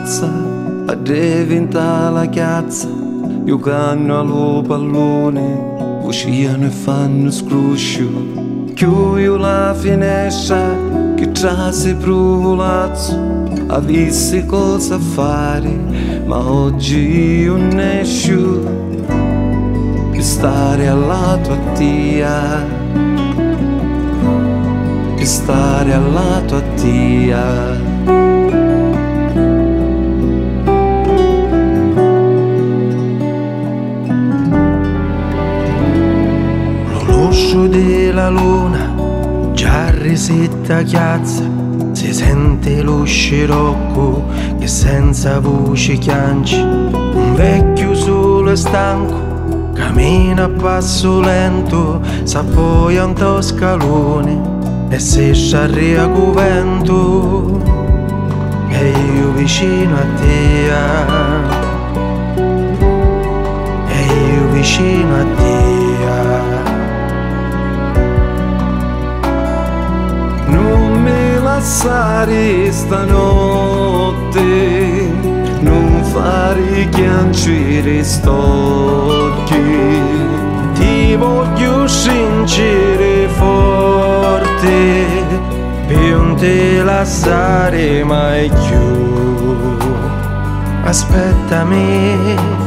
piazza a diventare la chiazza, giocando allo pallone, usciano e fanno scruscio. Chiudo la finestra che trase pruvulazzo, avessi cosa fare, ma oggi io ne esco per stare alla tua tia, per stare alla tua tia. Della luna già risetta chiazza, si sente lo scirocco che senza voce chianci. Un vecchio solo e stanco cammina a passo lento, s'appoglia un to scalone e si sciarria con vento. E io vicino a te, e io vicino a te. Passare stanotte, non fare chiancere st'occhi, ti voglio stringere forte, per non te lasciare mai più. Aspettami.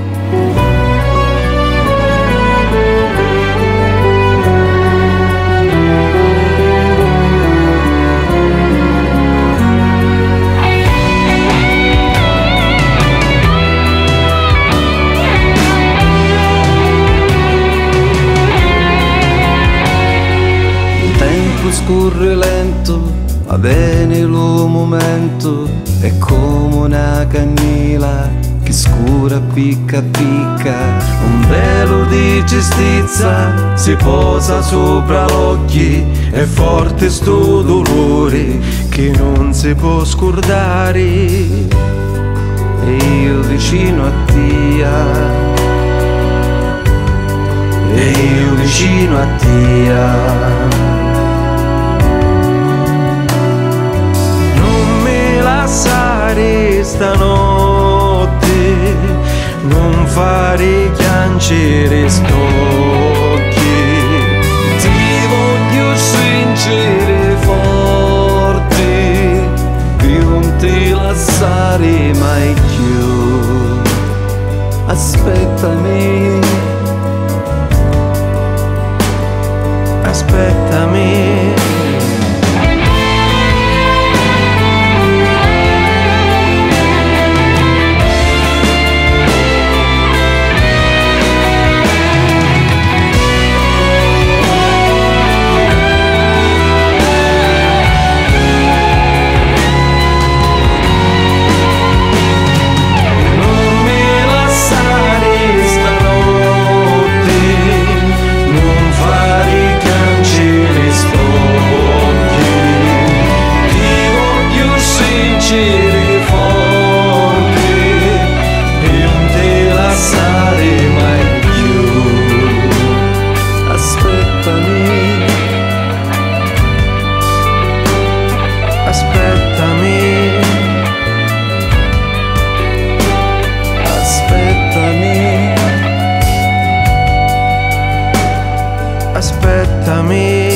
Scorre lento, va bene lo momento, è come una cannila che scura picca picca. Un velo di giustizia si posa sopra gli occhi, è forte sto dolore che non si può scordare. E io vicino a te, e io vicino a te. Stanotte non fare piangere st'occhi, ti voglio stringere forte, per non ti lasciare mai più. Aspettami, aspettami. Aspettami.